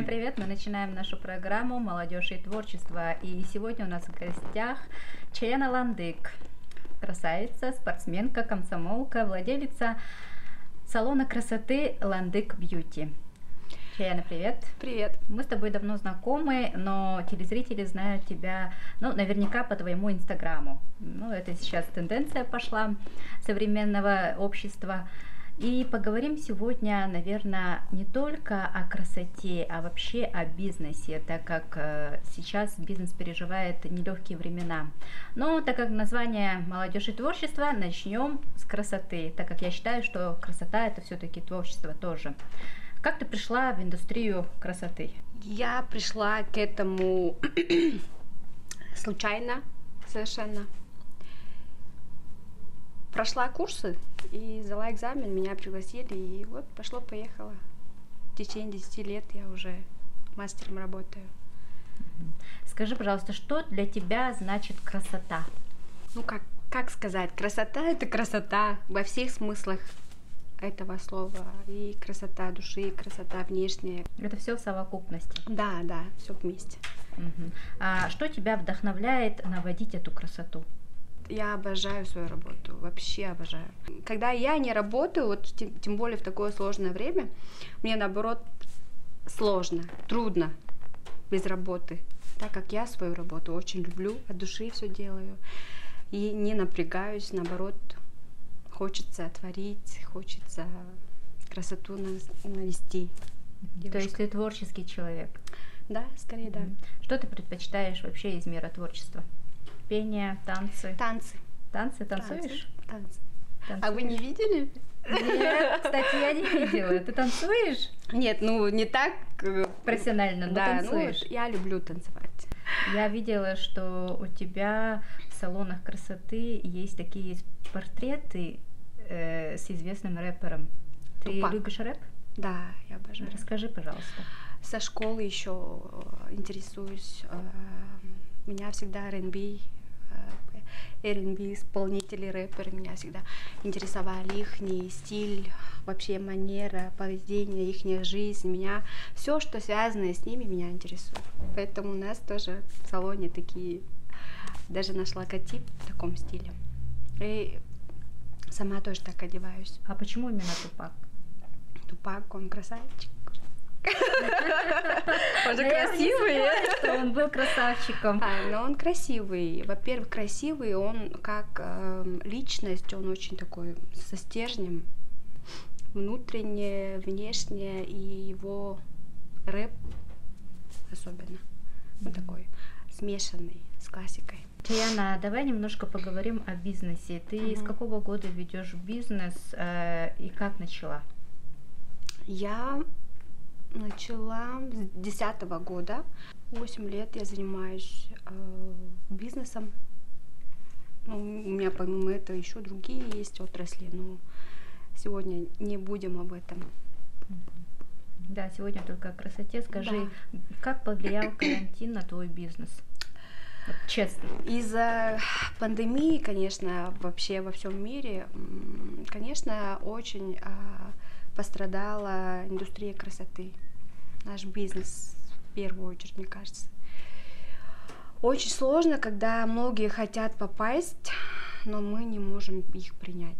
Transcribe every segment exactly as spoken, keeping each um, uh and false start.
Всем привет! Мы начинаем нашу программу «Молодежь и творчество». И сегодня у нас в гостях Чаяна Ландык, красавица, спортсменка, комсомолка, владелица салона красоты Ландык Бьюти. Чаяна, привет! Привет! Мы с тобой давно знакомы, но телезрители знают тебя, ну, наверняка по твоему инстаграму. Ну, это сейчас тенденция пошла современного общества. И поговорим сегодня, наверное, не только о красоте, а вообще о бизнесе, так как э, сейчас бизнес переживает нелегкие времена. Но так как название «Молодежь и творчество», начнем с красоты, так как я считаю, что красота – это все-таки творчество тоже. Как ты пришла в индустрию красоты? Я пришла к этому случайно совершенно. Прошла курсы и сдала экзамен, меня пригласили, и вот пошло-поехало. В течение десяти лет я уже мастером работаю. Скажи, пожалуйста, что для тебя значит красота? Ну, как, как сказать, красота – это красота во всех смыслах этого слова. И красота души, и красота внешняя. Это все в совокупности? Да, да, все вместе. Угу. А что тебя вдохновляет наводить эту красоту? Я обожаю свою работу, вообще обожаю. Когда я не работаю, вот тем, тем более в такое сложное время, мне наоборот сложно, трудно без работы, так как я свою работу очень люблю, от души все делаю и не напрягаюсь, наоборот, хочется творить, хочется красоту навести. Девушка. То есть ты творческий человек? Да, скорее да. Что ты предпочитаешь вообще из мира творчества? Пение, танцы? Танцы. Танцы? Танцуешь? Танцы. Танцуешь. А вы не видели? Нет, кстати, я не видела. Ты танцуешь? Нет, ну не так профессионально, но да, танцуешь. Ну, я люблю танцевать. Я видела, что у тебя в салонах красоты есть такие портреты э, с известным рэпером. Ты Тупак. Любишь рэп? Да, я обожаю. Расскажи, пожалуйста. Со школы еще интересуюсь. Меня всегда эр энд би, эр энд би исполнители, рэперы меня всегда интересовали, их стиль, вообще манера, поведение, их жизнь. Меня все, что связано с ними, меня интересует. Поэтому у нас тоже в салоне такие, даже наш логотип в таком стиле. И сама тоже так одеваюсь. А почему именно Тупак? Тупак, он красавчик. Он же красивый. Что он был красавчиком. А, но он красивый. Во-первых, красивый, он как э, личность, он очень такой со стержнем. Внутреннее, внешнее, и его рэп особенно. Вот mm-hmm. такой смешанный с классикой. Чаяна, давай немножко поговорим о бизнесе. Ты mm-hmm. с какого года ведешь бизнес э, и как начала? Я начала с две тысячи десятого года. Восемь лет я занимаюсь э, бизнесом. Ну, у меня помимо этого еще другие есть отрасли, но сегодня не будем об этом. Да, сегодня только о красоте. Скажи, да. Как повлиял карантин на твой бизнес? Вот, честно. Из-за пандемии, конечно, вообще во всем мире, конечно, очень а, пострадала индустрия красоты. Наш бизнес в первую очередь, мне кажется. Очень сложно, когда многие хотят попасть, но мы не можем их принять.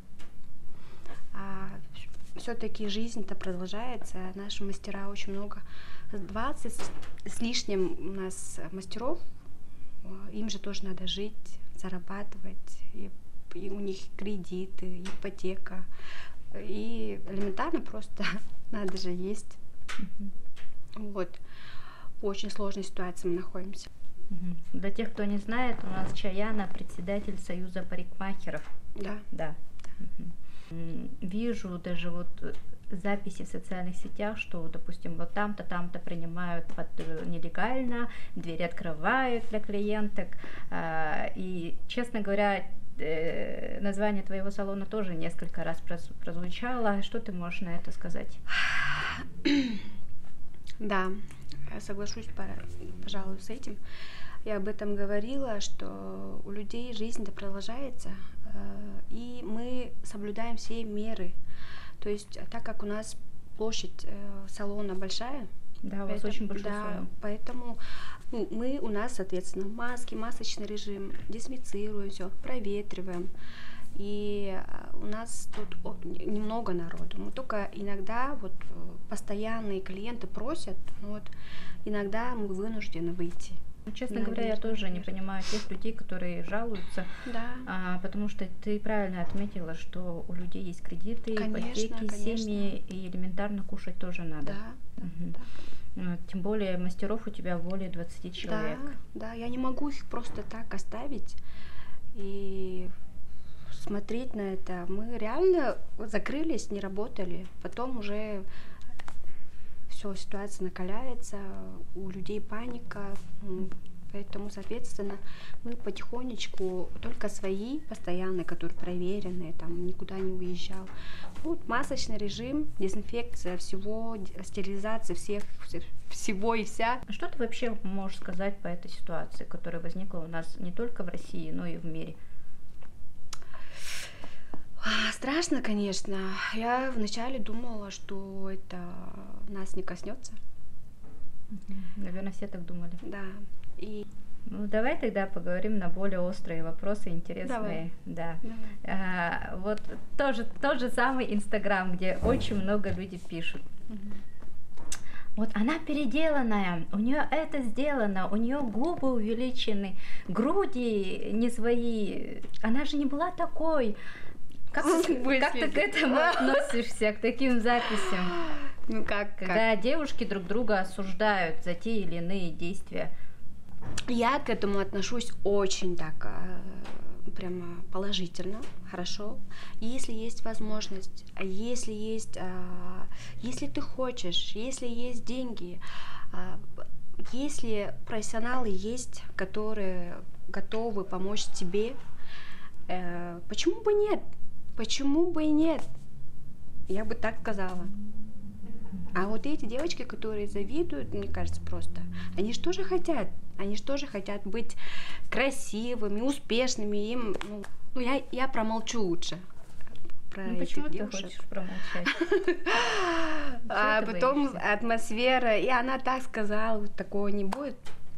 А все-таки жизнь-то продолжается, наши мастера очень много, двадцать с лишним у нас мастеров, им же тоже надо жить, зарабатывать, и, и у них кредиты, ипотека, и элементарно просто надо же есть. Mm-hmm. Вот, в очень сложной ситуации мы находимся. Mm-hmm. Для тех, кто не знает, у нас Чаяна председатель Союза парикмахеров. Да. Да. Mm-hmm. Вижу даже вот записи в социальных сетях, что, допустим, вот там-то, там-то принимают под, нелегально, двери открывают для клиенток. И, честно говоря, название твоего салона тоже несколько раз прозвучало. Что ты можешь на это сказать? Да, соглашусь, пожалуй, с этим. Я об этом говорила, что у людей жизнь-то продолжается, и мы соблюдаем все меры. То есть, так как у нас площадь салона большая, Да, у вас Поэтому- очень большой да, салон. поэтому ну, мы, у нас, соответственно, маски, масочный режим, дезинфицируем все, проветриваем. И а, у нас тут о, н- немного народу. Мы только иногда, вот э, постоянные клиенты просят, вот, иногда мы вынуждены выйти. Ну, честно говоря, я Наверное, тоже не конечно. понимаю тех людей, которые жалуются, Да. а, потому что ты правильно отметила, что у людей есть кредиты, Конечно, ипотеки, конечно. семьи, и элементарно кушать тоже надо. Да, да, Мгм. да. Ну, тем более мастеров у тебя более двадцати человек. Да, да, я не могу их просто так оставить и смотреть на это. Мы реально закрылись, не работали. Потом уже все, ситуация накаляется, у людей паника. м, Поэтому, соответственно, мы потихонечку, только свои постоянные, которые проверенные, там никуда не уезжал. Вот масочный режим, дезинфекция всего, д- стерилизация всех, вse- всего и вся. Что ты вообще можешь сказать по этой ситуации, которая возникла у нас не только в России, но и в мире? А, Страшно, конечно. Я вначале думала, что это нас не коснется. Наверное, все так думали. Да. И Ну, давай тогда поговорим на более острые вопросы, интересные. Да. А, вот тоже тот же самый Инстаграм, где очень много людей пишут. Вот она переделанная, у нее это сделано, у нее губы увеличены, груди не свои, она же не была такой. Как, ты, как ты к этому относишься, к таким записям? Ну как, Когда как? девушки друг друга осуждают за те или иные действия. Я к этому отношусь очень так э, прямо положительно, хорошо. Если есть возможность, а если есть, а, если ты хочешь, если есть деньги, а, если профессионалы есть, которые готовы помочь тебе, э, почему бы нет? Почему бы и нет? Я бы так сказала. А вот эти девочки, которые завидуют, мне кажется, просто, они же тоже хотят, они же тоже хотят быть красивыми, успешными, им, ну, ну, я, я промолчу лучше про Ну, этих почему ты девушек. хочешь промолчать? А Чего ты потом боишься? атмосфера, и она так сказала, вот такого не будет.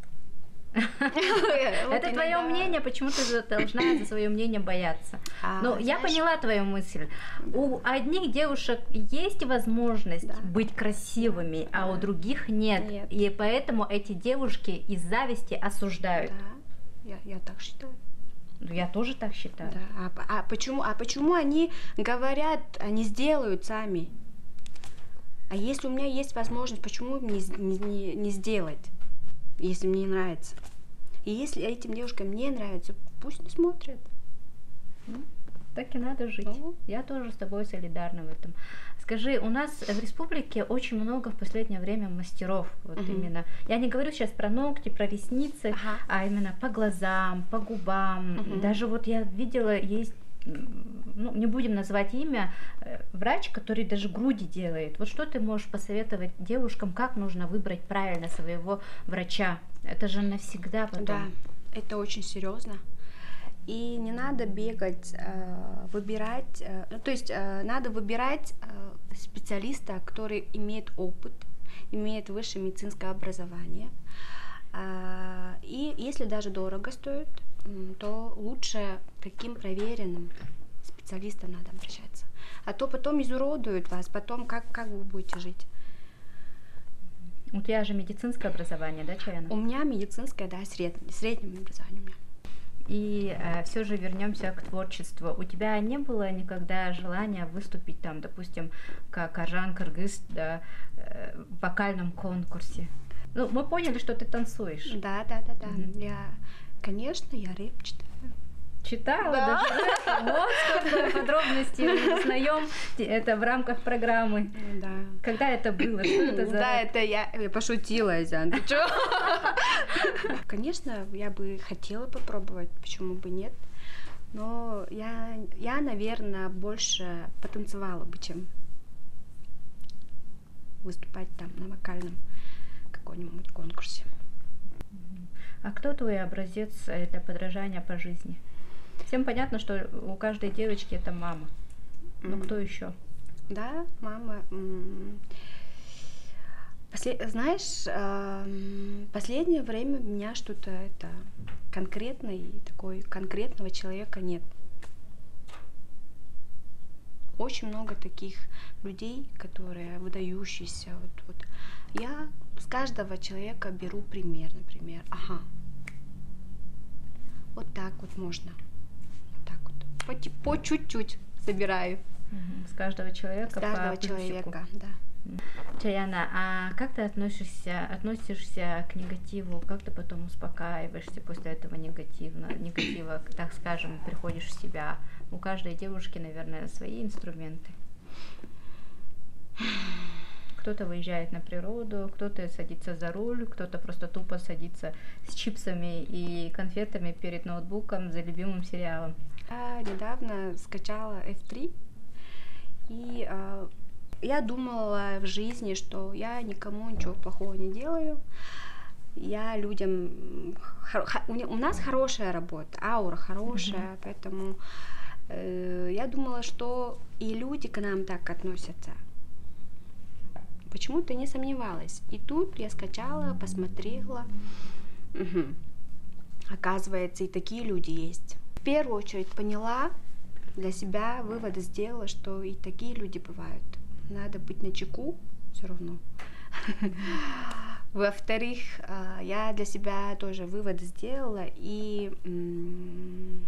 Это твое мнение, почему ты за- должна за свое мнение бояться? А, Ну, я знаешь, поняла твою мысль. У одних девушек есть возможность Да. быть красивыми, а у Да. других нет. Нет. И поэтому эти девушки из зависти осуждают. Да, я, я так считаю. Ну, я тоже так считаю. Да. А, п- а почему, а почему они говорят, они сделают сами? А если у меня есть возможность, почему не, с- не, не- не сделать, если мне нравится? И если этим девушкам не нравится, пусть не смотрят. Так и надо жить. Ну. Я тоже с тобой солидарна в этом. Скажи, у нас в республике очень много в последнее время мастеров. Вот Мгм. именно. Я не говорю сейчас про ногти, про ресницы, Ага. а именно по глазам, по губам. Мгм. Даже вот я видела, есть, м, ну, не будем называть имя, э, врач, который даже груди делает. Вот что ты можешь посоветовать девушкам, как нужно выбрать правильно своего врача? Это же навсегда потом. Да, это очень серьезно. И не надо бегать, э, выбирать, э, ну, то есть э, надо выбирать э, специалиста, который имеет опыт, имеет высшее медицинское образование. А, и если даже дорого стоит, м, то лучше к таким проверенным специалистам надо обращаться. А то потом изуродуют вас, потом как, как вы будете жить. У тебя же медицинское образование, да, Чаяна? У меня медицинское, да, среднее, среднее образование у меня. И э, все же вернемся к творчеству. У тебя не было никогда желания выступить там, допустим, как Аржан Кыргыз, да, э, в вокальном конкурсе? Ну, мы поняли, что ты танцуешь. Да, да, да, да. Мгм. Я, конечно, я рэп читаю. Читала Да. даже. Вот сколько подробностей мы узнаем. Это в рамках программы. Да. Когда это было? Что это за Да, рэп? это я, я пошутила, Зян, ты чё? Конечно, я бы хотела попробовать, почему бы нет. Но я, я, наверное, больше потанцевала бы, чем выступать там на вокальном каком-нибудь конкурсе. А кто твой образец э, для подражания по жизни? Всем понятно, что у каждой девочки это мама. Но Мгм. кто еще? Да, мама. м, После- Знаешь, эм, последнее время у меня что-то это конкретной, такой конкретного человека нет. Очень много таких людей, которые выдающиеся. Вот, вот. Я с каждого человека беру пример, например. Ага, вот так вот можно. Вот так вот. По, ти- по чуть-чуть собираю. Мгм. С каждого человека С каждого по плюсику. человека, да. Чаяна, а как ты относишься, относишься к негативу? Как ты потом успокаиваешься после этого негативно, негатива, так скажем, приходишь в себя? У каждой девушки, наверное, свои инструменты. Кто-то выезжает на природу, кто-то садится за руль, кто-то просто тупо садится с чипсами и конфетами перед ноутбуком за любимым сериалом. Я недавно скачала эф три, и э, я думала в жизни, что я никому ничего плохого не делаю. Я людям... хор- ха- У не- у нас хорошая работа, аура хорошая, поэтому э, я думала, что и люди к нам так относятся. Почему-то не сомневалась. И тут я скачала, посмотрела. Мгм. Оказывается, и такие люди есть. В первую очередь поняла, для себя выводы сделала, что и такие люди бывают. Надо быть начеку все равно. Во-вторых, а, я для себя тоже выводы сделала, и м,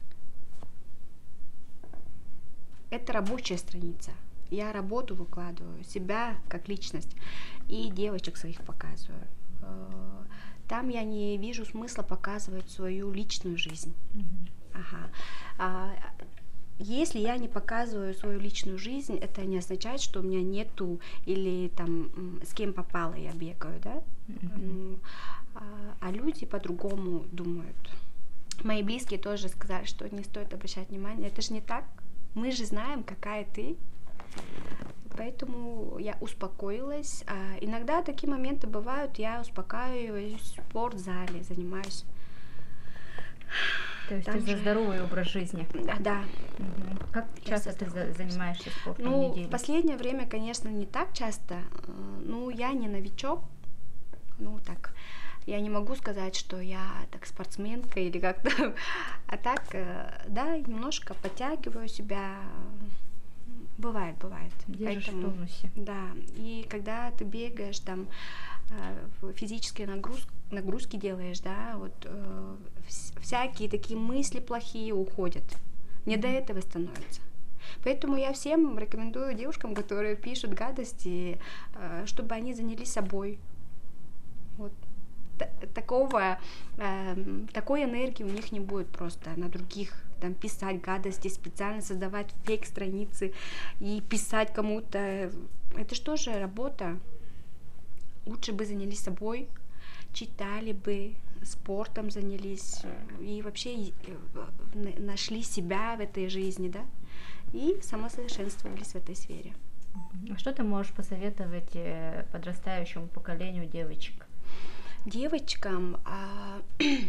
это рабочая страница. Я работу выкладываю, себя как личность, и девочек своих показываю. Э, Там я не вижу смысла показывать свою личную жизнь. Ага. А, если я не показываю свою личную жизнь, это не означает, что у меня нету или там м, с кем попало я бегаю, да? М, А, а люди по-другому думают. Мои близкие тоже сказали, что не стоит обращать внимание. Это же не так. Мы же знаем, какая ты. Поэтому я успокоилась. А иногда такие моменты бывают, я успокаиваюсь в спортзале, занимаюсь. То есть Там ты за же- здоровый образ жизни. Да, да. Мгм. Как Я часто за ты здоровый за- образ. занимаешься спортом в Ну, в неделю? последнее время, конечно, не так часто. Э, Ну, я не новичок. Ну, так, я не могу сказать, что я так спортсменка или как-то. А так, э, да, немножко подтягиваю себя. Бывает, бывает. Держишь в Поэтому, тонусе. да, и когда ты бегаешь, там, э, физические нагруз- нагрузки делаешь, да, вот э, вс- всякие такие мысли плохие уходят. Не до этого становится. Поэтому я всем рекомендую девушкам, которые пишут гадости, э, чтобы они занялись собой. Вот. Т- Такого, эм, такой энергии у них не будет просто на других, там, писать гадости, специально создавать фейк-страницы и писать кому-то. Это же тоже работа. Лучше бы занялись собой, читали бы, спортом занялись и вообще э, на- нашли себя в этой жизни, да, и самосовершенствовались в этой сфере. А что ты можешь посоветовать э, подрастающему поколению девочек? Девочкам, а,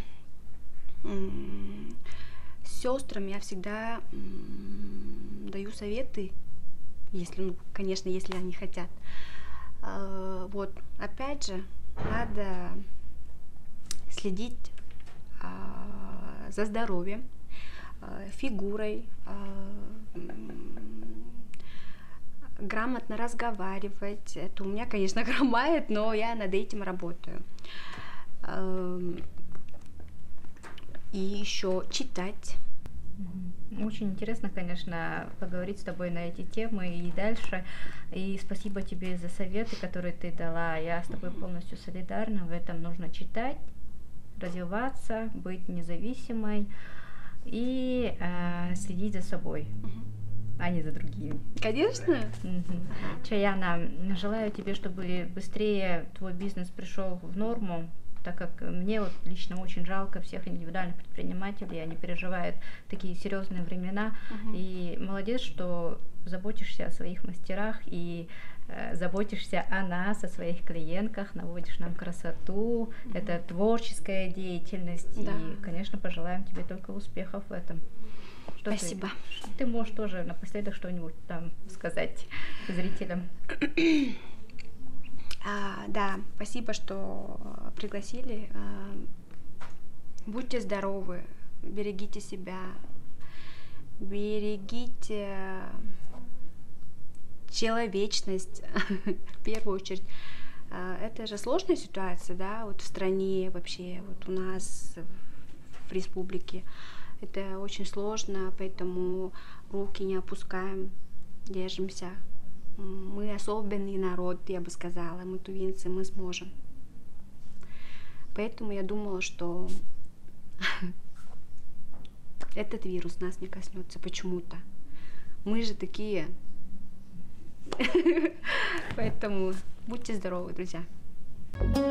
м, сестрам я всегда м, даю советы, если, ну, конечно, если они хотят. А, Вот, опять же, надо следить а, за здоровьем, а, фигурой, а, м, грамотно разговаривать. Это у меня, конечно, хромает, но я над этим работаю. Эм, И еще читать. Мгм. Очень интересно, конечно, поговорить с тобой на эти темы и дальше. И спасибо тебе за советы, которые ты дала. Я с тобой полностью солидарна. В этом нужно читать, развиваться, быть независимой и э, следить за собой, а не за другими. Конечно. Мгм. Чаяна, желаю тебе, чтобы быстрее твой бизнес пришел в норму, так как мне вот лично очень жалко всех индивидуальных предпринимателей, они переживают такие серьезные времена. Мгм. И молодец, что заботишься о своих мастерах и э, заботишься о нас, о своих клиентках, наводишь нам красоту. Мгм. Это творческая деятельность. Да. И, конечно, пожелаем тебе только успехов в этом. Что ты- Спасибо. ты можешь тоже напоследок что-нибудь там сказать зрителям. А, да, спасибо, что пригласили. А, будьте здоровы, берегите себя, берегите человечность в первую очередь. Это же сложная ситуация, да, вот в стране вообще, вот у нас в республике. Это очень сложно, поэтому руки не опускаем, держимся. Мы особенный народ, я бы сказала, мы тувинцы, мы сможем. Поэтому я думала, что этот вирус нас не коснется почему-то. Мы же такие. Поэтому будьте здоровы, друзья.